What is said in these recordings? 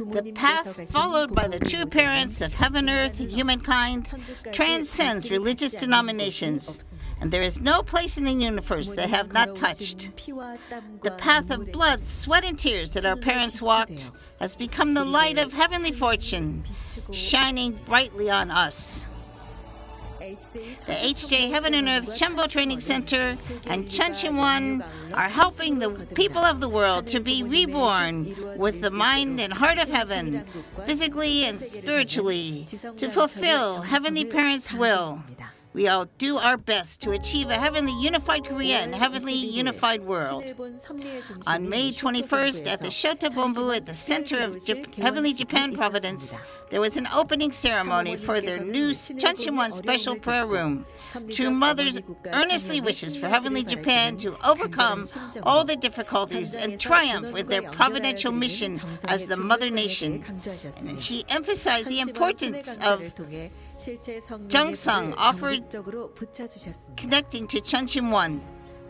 The path followed by the true parents of heaven, earth, and humankind transcends religious denominations, and there is no place in the universe they have not touched. The path of blood, sweat, and tears that our parents walked has become the light of heavenly fortune, shining brightly on us. The HJ Heaven and Earth Chembo Training Center and Chuncheon are helping the people of the world to be reborn with the mind and heart of heaven, physically and spiritually, to fulfill Heavenly Parents' will. We all do our best to achieve a heavenly unified Korea and heavenly unified world. On May 21st, at the Shotobombu at the center of Heavenly Japan Providence, there was an opening ceremony for their new Chuncheon special prayer room. True Mother's earnestly wishes for Heavenly Japan to overcome all the difficulties and triumph with their providential mission as the Mother Nation. And she emphasized the importance of Jungsang offered connecting to Chuncheon.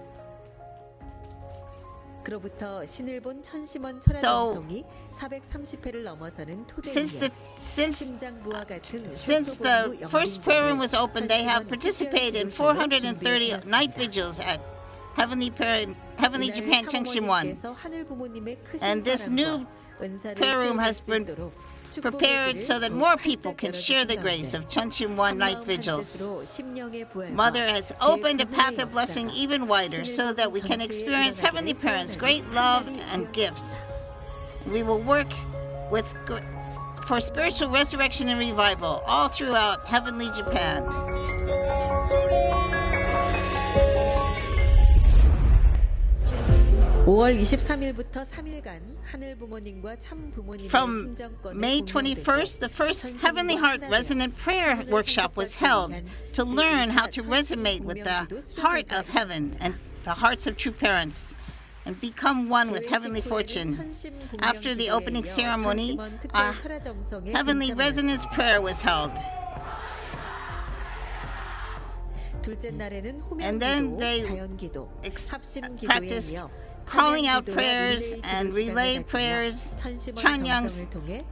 So, since the first prayer room was opened, they have participated in 430 night vigils at Heavenly Japan Chuncheon. And this new prayer room has been prepared so that more people can share the grace of Chuncheon night vigils. Mother has opened a path of blessing even wider so that we can experience Heavenly Parents' great love and gifts. We will work for spiritual resurrection and revival all throughout Heavenly Japan. From May 21st, the first Heavenly Heart Resonant Prayer Workshop was held to learn how to resonate with the heart of heaven and the hearts of true parents and become one with heavenly fortune. After the opening ceremony, a Heavenly Resonance Prayer was held. And then they practiced calling out prayers and relay prayers, chanyangs,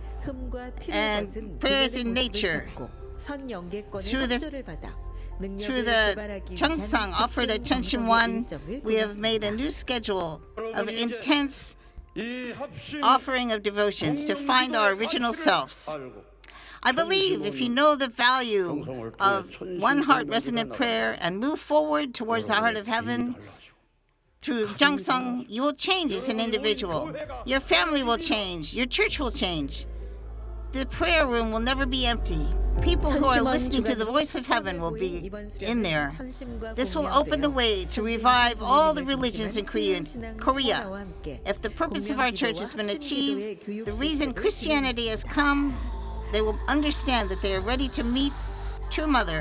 and prayers in nature. Through the Jungsang offered at Chuncheon, we have made a new schedule of intense offering of devotions to find our original selves. I believe if you know the value of one heart resonant prayer and move forward towards the heart of heaven, through Jungsang, you will change as an individual. Your family will change. Your church will change. The prayer room will never be empty. People who are listening to the voice of heaven will be in there. This will open the way to revive all the religions in Korea. If the purpose of our church has been achieved, the reason Christianity has come, they will understand that they are ready to meet True Mother.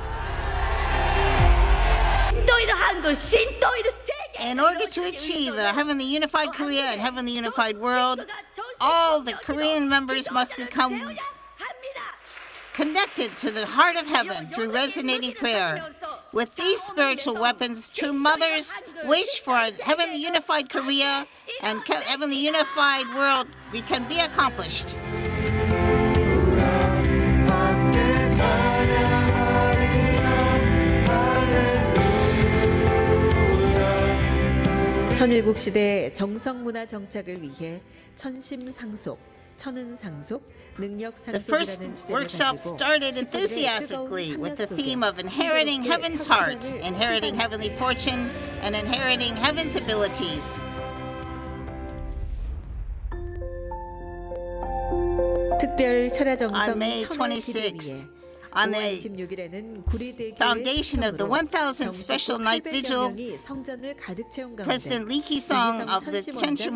In order to achieve a heavenly unified Korea and heavenly unified world, all the Korean members must become connected to the heart of heaven through resonating prayer. With these spiritual weapons, True Mothers wish for a heavenly unified Korea and heavenly unified world can be accomplished. 천일국 시대 정성 문화 정착을 위해 천심상속, 천은상속, The first workshop started enthusiastically with the theme of inheriting heaven's heart, inheriting heavenly fortune, and inheriting heaven's abilities. 특별 철야 정성 On May 26th, on the foundation of the 1000th Special Night Vigil, President Lee Ki-sung of the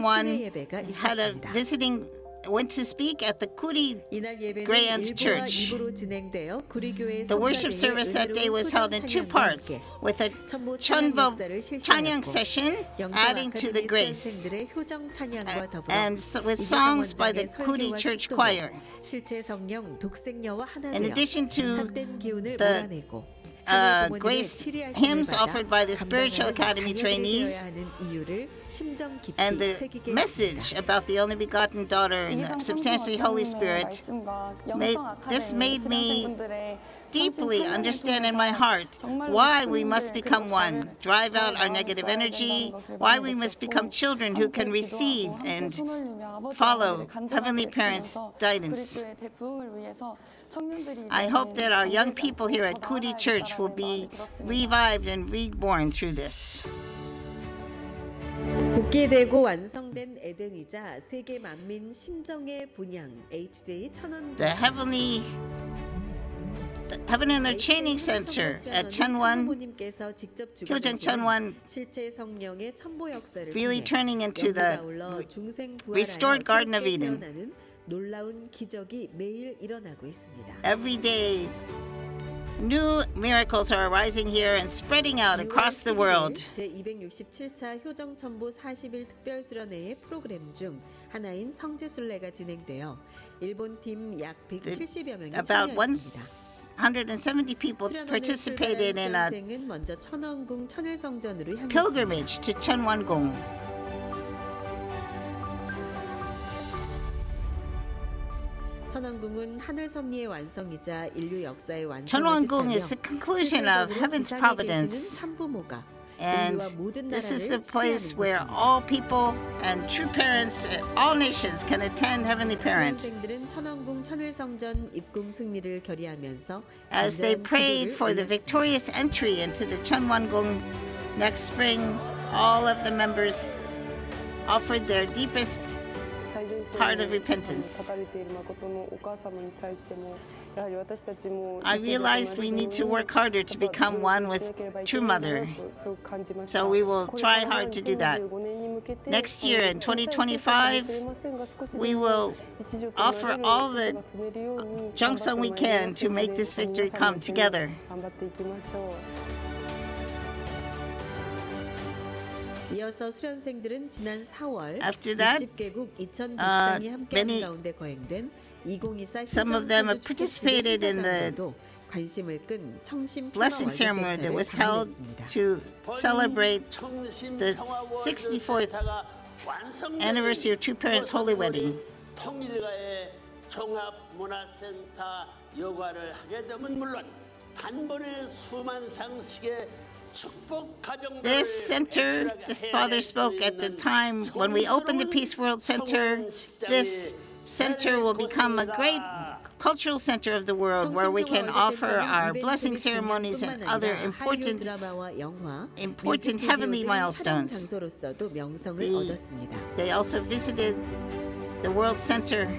Chuncheon went to speak at the Kuri Grand Church. The worship service that day was held in two parts, with a Chunbo Chanyang session adding to the grace, and with songs by the Kuri Church Choir. In addition to the grace hymns offered by the Spiritual Academy trainees, and the message about the only begotten daughter and the substantially Holy Spirit made me deeply understand in my heart why we must become one, drive out our negative energy, why we must become children who can receive and follow Heavenly Parents' guidance. I hope that our young people here at Kuri Church will be revived and reborn through this. 복귀되고 완성된 에덴이자 세계 만민 심정의 분양 HJ 천원 The Heaven and Earth Training Center at Cheonwon, Hyojeong Cheonwon, really turning into the restored Garden of Eden. Every day, new miracles are arising here and spreading out across the world. 제267차 효정천보 40일 특별수련회의 프로그램 중 하나인 성지순례가 진행되어 일본 팀 약 170여 명이 About 참여했습니다. 170 people participated in a 먼저 천원궁 천일성전으로 향했습니다. pilgrimage to Cheonwon-gung. 천왕궁은 하늘 섭리의 완성이자 인류 역사의 완성을 Cheonwon-gung 뜻하며 is the conclusion of heaven's providence, 참부모가 and this is the place where all people and true parents, all nations can attend Heavenly Parents. 수련생들은 천왕궁 천일성전 입궁 승리를 결의하면서 As they prayed for the victorious entry into the Cheonwon-gung next spring, all of the members offered their deepest heart of repentance. I realized we need to work harder to become one with True Mother. So we will try hard to do that. Next year in 2025, we will offer all the jeongseong we can to make this victory come together. 이어서 수련생들은 지난 4월 After that, 60개국 2,100상이 함께하는 가운데 거행된 2024 some of them have participated in the 관심을 끈 청심 blessing ceremony that was held to celebrate the 64th anniversary of True Parents' Holy Wedding. 통일가의 종합문화센터 여과를 하게 되면 물론 단번에 수만 상식의 This center, this father spoke at the time when we opened the Peace World Center. This center will become a great cultural center of the world where we can offer our blessing ceremonies and other important heavenly milestones. They also visited the World Center.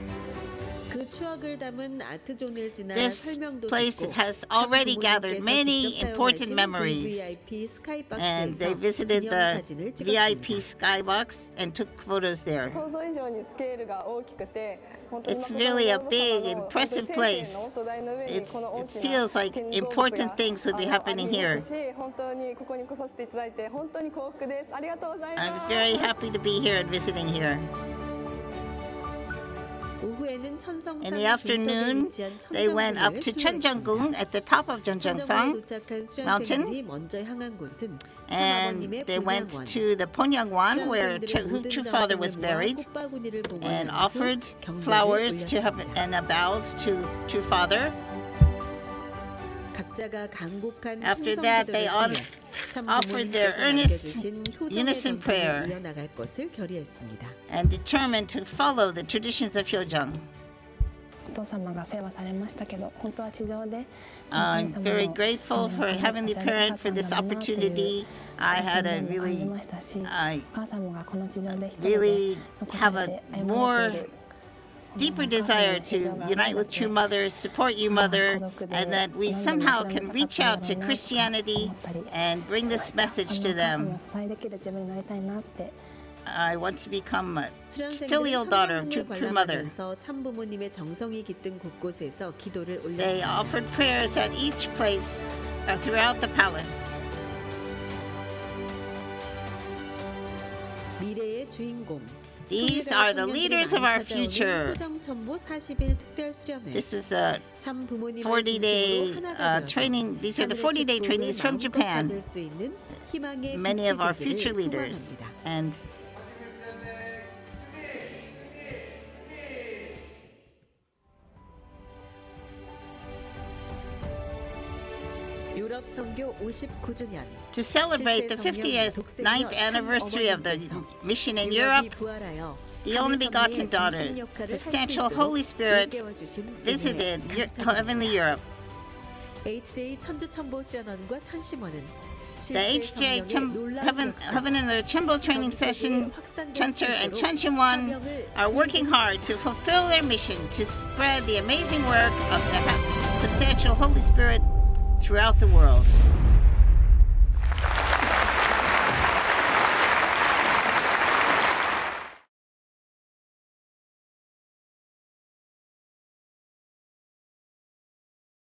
This place has already gathered many important memories, and they visited the VIP skybox and took photos there. It's really a big, impressive place. It feels like important things would be happening here. I was very happy to be here and visiting here. In the afternoon, they went up to Cheonjeonggung at the top of Jeonjeongsang mountain, and they went to the Ponyangwan where True Father was buried, and offered flowers and bows to True Father. After that, they offered their earnest unison prayer and determined to follow the traditions of Hyojeong. I'm very grateful for Heavenly Parent for this opportunity. I had a really have a more deeper desire to unite with True Mother, support you, Mother, and that we somehow can reach out to Christianity and bring this message to them. I want to become a filial daughter of True Mother. They offered prayers at each place throughout the palace. These are the leaders of our future. This is a 40-day training. These are the 40-day trainees from Japan. Many of our future leaders. And to celebrate the 59th anniversary of the mission in Europe, the only begotten daughter, substantial Holy Spirit, visited heavenly Europe. The HJ Heaven and the Chembo Training Center and Chuncheon are working hard to fulfill their mission to spread the amazing work of the substantial Holy Spirit throughout the world.